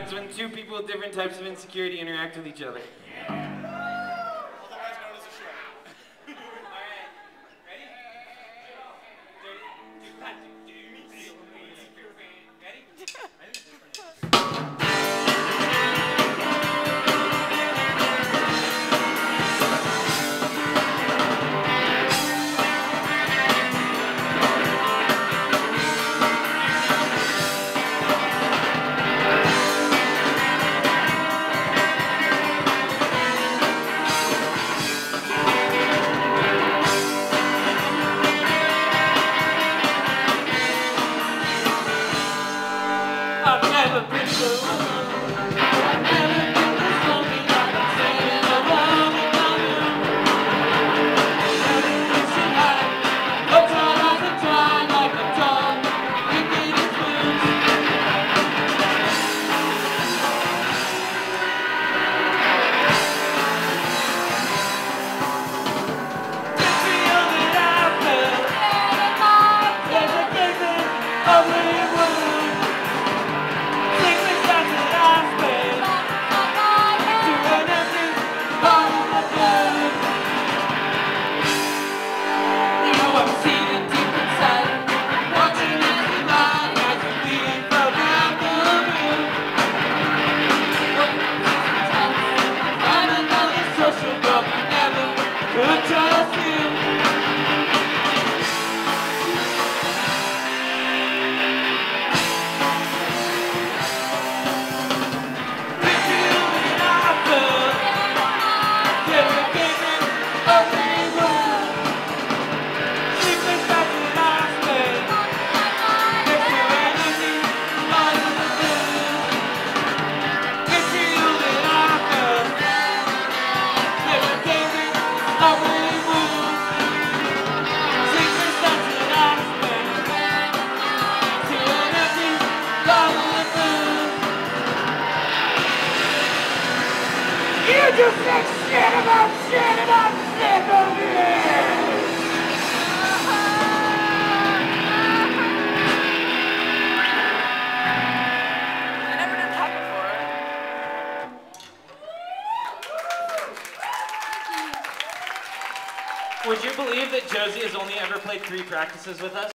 happens when two people with different types of insecurity interact with each other. Otherwise known as a show. Alright, ready? I've never been so alone. I've never been this lonely. I've been standing alone in my room. Never missing out. Upside on the time like a dog. Thinking it's loose. Vitriol that I felt. There's a gaping ugly wound. You just said shit about shit and I'm sick of it! I never did that before. Would you believe that Josie has only ever played 3 practices with us?